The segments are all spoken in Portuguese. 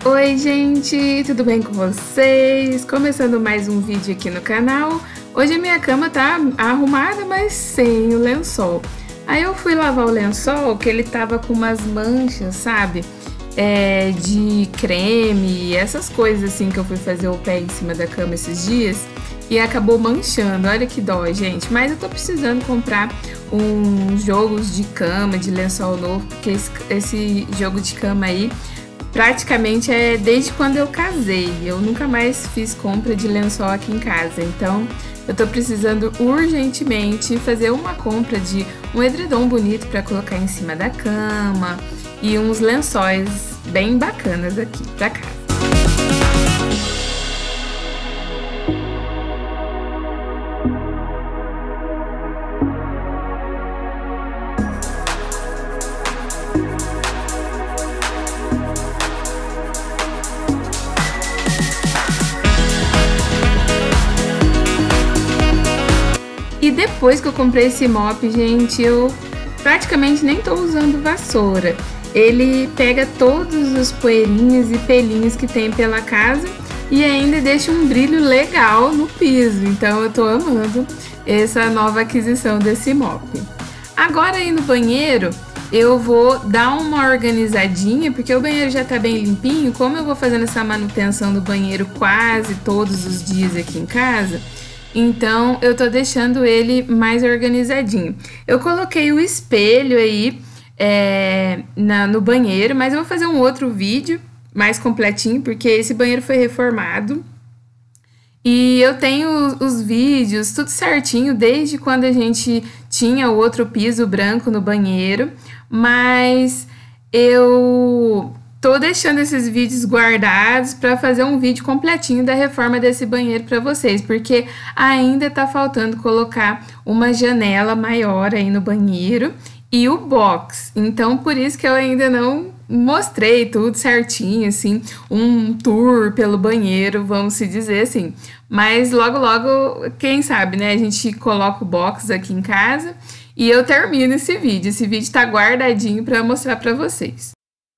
Oi gente, tudo bem com vocês? Começando mais um vídeo aqui no canal. Hoje a minha cama tá arrumada, mas sem o lençol. Aí eu fui lavar o lençol, que ele tava com umas manchas, sabe? De creme, essas coisas assim que eu fui fazer o pé em cima da cama esses dias. E acabou manchando, olha que dó, gente. Mas eu tô precisando comprar uns jogos de cama, de lençol novo, porque esse jogo de cama aí praticamente é desde quando eu casei. Eu nunca mais fiz compra de lençol aqui em casa, então eu tô precisando urgentemente fazer uma compra de um edredom bonito para colocar em cima da cama e uns lençóis bem bacanas aqui pra casa. E depois que eu comprei esse mop, gente, eu praticamente nem tô usando vassoura. Ele pega todos os poeirinhas e pelinhos que tem pela casa e ainda deixa um brilho legal no piso. Então eu tô amando essa nova aquisição desse mop. Agora aí no banheiro, eu vou dar uma organizadinha, porque o banheiro já tá bem limpinho. Como eu vou fazendo essa manutenção do banheiro quase todos os dias aqui em casa, então eu tô deixando ele mais organizadinho. Eu coloquei o espelho aí no banheiro, mas eu vou fazer um outro vídeo mais completinho, porque esse banheiro foi reformado. E eu tenho os vídeos tudo certinho, desde quando a gente tinha o outro piso branco no banheiro. Mas eu tô deixando esses vídeos guardados para fazer um vídeo completinho da reforma desse banheiro para vocês, porque ainda tá faltando colocar uma janela maior aí no banheiro e o box. Então, por isso que eu ainda não mostrei tudo certinho, assim, um tour pelo banheiro, vamos se dizer assim. Mas logo, logo, quem sabe, né, a gente coloca o box aqui em casa e eu termino esse vídeo. Esse vídeo tá guardadinho para mostrar para vocês.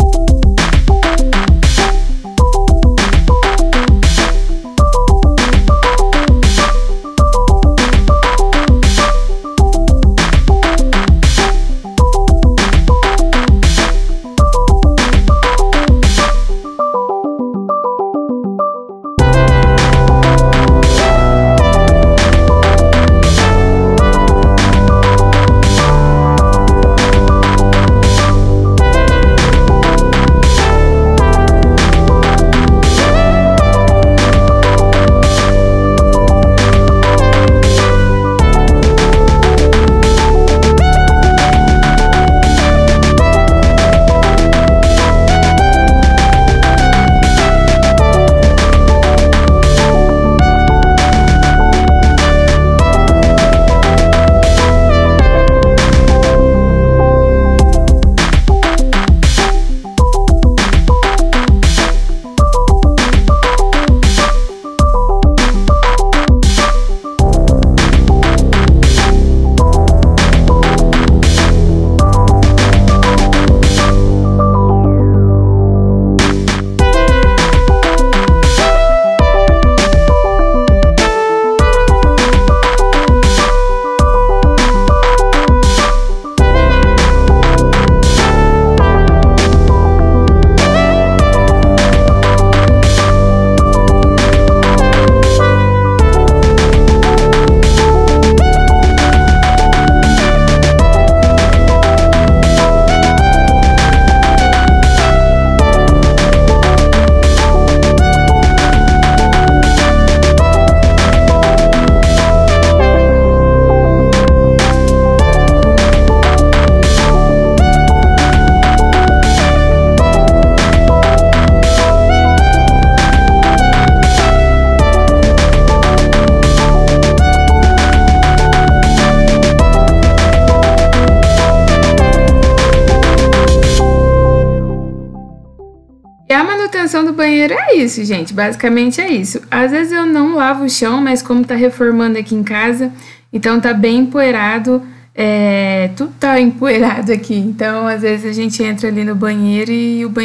E a manutenção do banheiro é isso, gente. Basicamente é isso. Às vezes eu não lavo o chão, mas como tá reformando aqui em casa, então tá bem empoeirado. Tudo tá empoeirado aqui. Então, às vezes a gente entra ali no banheiro e o banheiro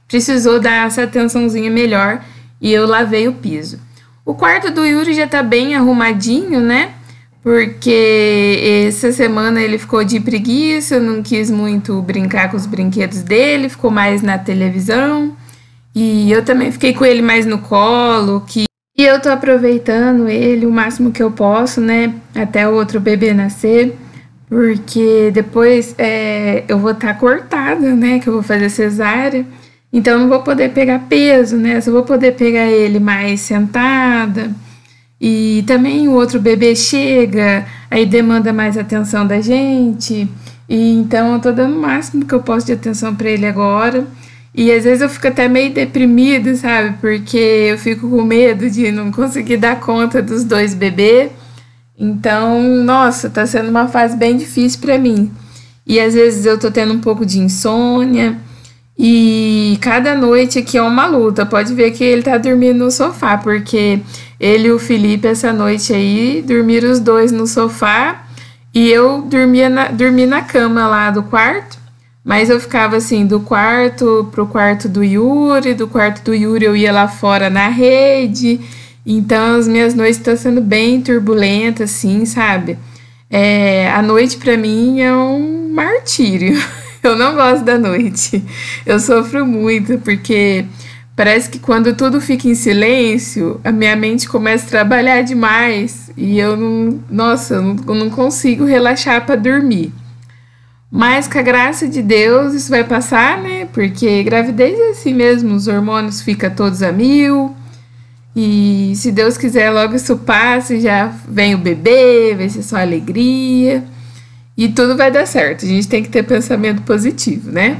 precisou dar essa atençãozinha melhor e eu lavei o piso. O quarto do Yuri já tá bem arrumadinho, né? Porque essa semana ele ficou de preguiça, não quis muito brincar com os brinquedos dele, ficou mais na televisão. E eu também fiquei com ele mais no colo, e eu tô aproveitando ele o máximo que eu posso, né? Até o outro bebê nascer, porque depois eu vou estar cortada, né? Que eu vou fazer cesárea. Então eu não vou poder pegar peso, né? Só vou poder pegar ele mais sentada. E também o outro bebê chega, aí demanda mais atenção da gente. E então eu tô dando o máximo que eu posso de atenção pra ele agora. E às vezes eu fico até meio deprimida, sabe? Porque eu fico com medo de não conseguir dar conta dos 2 bebês. Então, nossa, tá sendo uma fase bem difícil pra mim. E às vezes eu tô tendo um pouco de insônia. E cada noite aqui é uma luta. Pode ver que ele tá dormindo no sofá, porque ele e o Felipe essa noite aí dormiram os 2 no sofá e eu dormi na cama lá do quarto, mas eu ficava assim do quarto pro quarto do Yuri, do quarto do Yuri eu ia lá fora na rede. Então as minhas noites estão sendo bem turbulentas, assim, sabe? A noite pra mim é um martírio. Eu não gosto da noite. Eu sofro muito, porque parece que quando tudo fica em silêncio, a minha mente começa a trabalhar demais e eu não consigo relaxar para dormir. Mas com a graça de Deus isso vai passar, né? Porque gravidez é assim mesmo, os hormônios ficam todos a mil. E se Deus quiser, logo isso passa e já vem o bebê, vai ser só alegria. E tudo vai dar certo. A gente tem que ter pensamento positivo, né?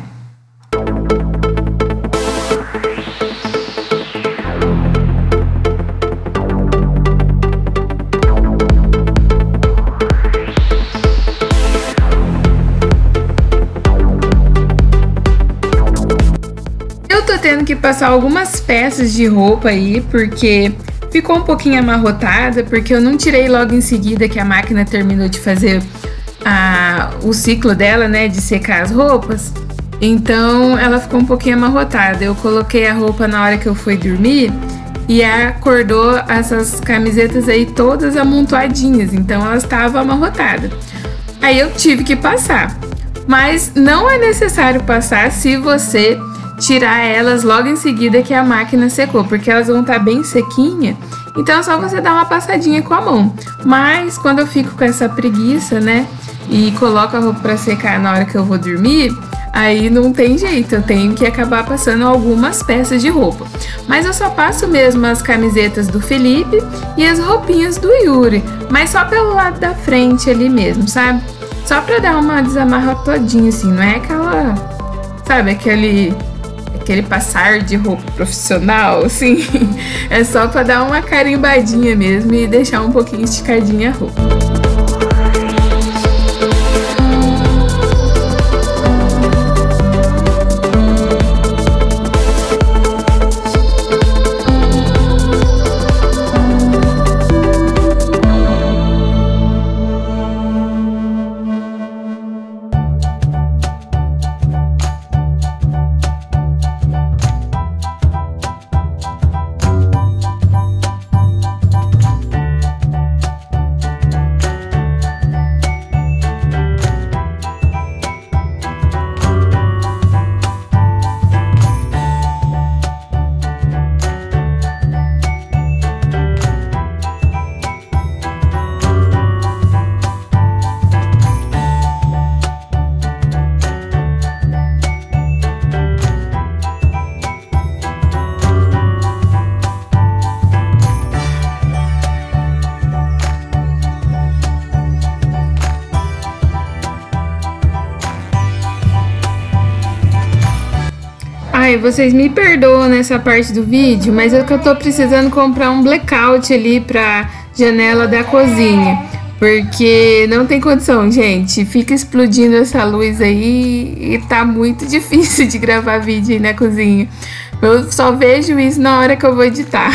Eu tô tendo que passar algumas peças de roupa aí, porque ficou um pouquinho amarrotada, porque eu não tirei logo em seguida que a máquina terminou de fazer o ciclo dela, né, de secar as roupas. Então ela ficou um pouquinho amarrotada. Eu coloquei a roupa na hora que eu fui dormir e acordou essas camisetas aí todas amontoadinhas, então elas estavam amarrotadas. Aí eu tive que passar, mas não é necessário passar se você tirar elas logo em seguida que a máquina secou, porque elas vão estar bem sequinhas. Então é só você dar uma passadinha com a mão. Mas quando eu fico com essa preguiça, né, e coloco a roupa para secar na hora que eu vou dormir, aí não tem jeito, eu tenho que acabar passando algumas peças de roupa. Mas eu só passo mesmo as camisetas do Felipe e as roupinhas do Yuri, mas só pelo lado da frente ali mesmo, sabe? Só pra dar uma desamarrotadinha assim, não é aquela, sabe, aquele passar de roupa profissional, assim. É só pra dar uma carimbadinha mesmo e deixar um pouquinho esticadinha a roupa. Ai, vocês me perdoam nessa parte do vídeo, mas é que eu tô precisando comprar um blackout ali pra janela da cozinha. Porque não tem condição, gente. Fica explodindo essa luz aí e tá muito difícil de gravar vídeo aí na cozinha. Eu só vejo isso na hora que eu vou editar.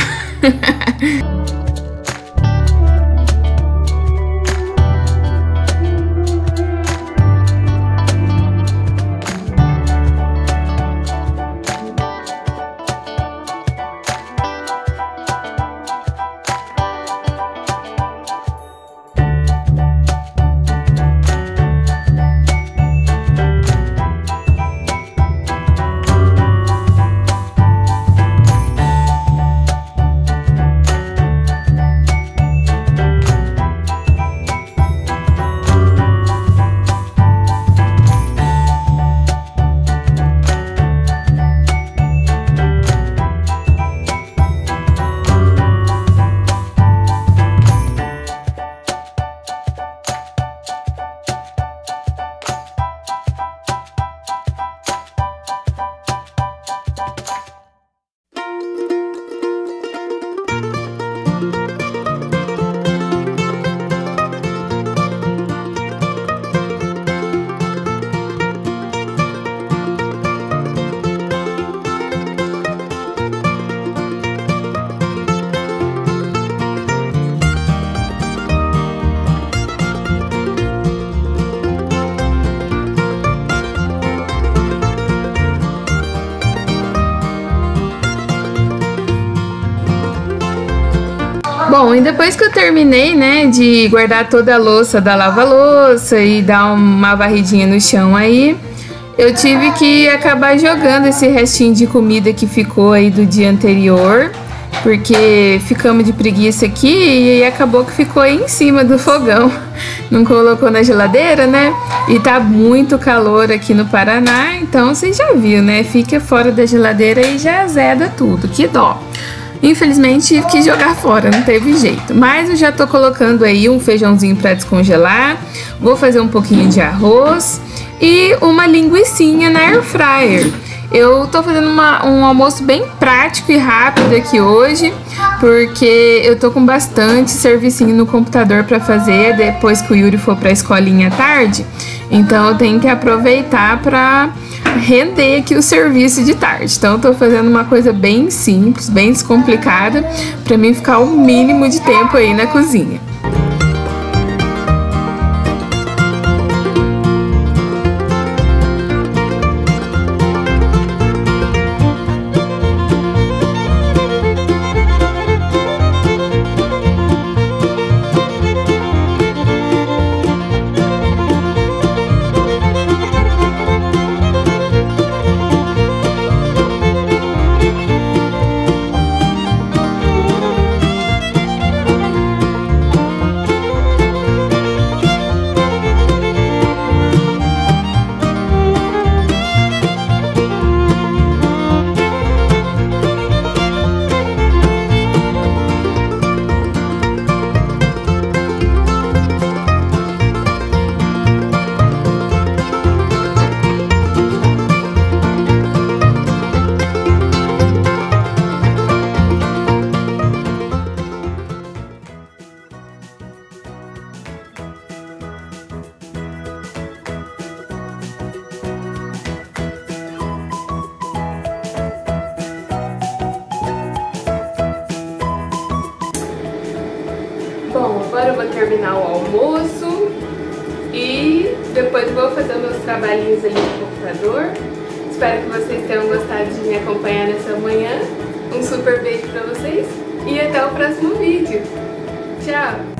Bom, e depois que eu terminei, né, de guardar toda a louça da lava-louça e dar uma varridinha no chão aí, eu tive que acabar jogando esse restinho de comida que ficou aí do dia anterior, porque ficamos de preguiça aqui e acabou que ficou aí em cima do fogão. Não colocou na geladeira, né? E tá muito calor aqui no Paraná, então você já viu, né? Fica fora da geladeira e já azeda tudo, que dó. Infelizmente tive que jogar fora, não teve jeito. Mas eu já tô colocando aí um feijãozinho para descongelar. Vou fazer um pouquinho de arroz e uma linguicinha na air fryer. Eu tô fazendo um almoço bem prático e rápido aqui hoje, porque eu tô com bastante servicinho no computador para fazer depois que o Yuri for pra escolinha à tarde. Então eu tenho que aproveitar para render aqui o serviço de tarde. Então eu tô fazendo uma coisa bem simples, bem descomplicada, para mim ficar o mínimo de tempo aí na cozinha. Bom, agora eu vou terminar o almoço e depois vou fazer meus trabalhinhos ali no computador. Espero que vocês tenham gostado de me acompanhar nessa manhã. Um super beijo pra vocês e até o próximo vídeo. Tchau!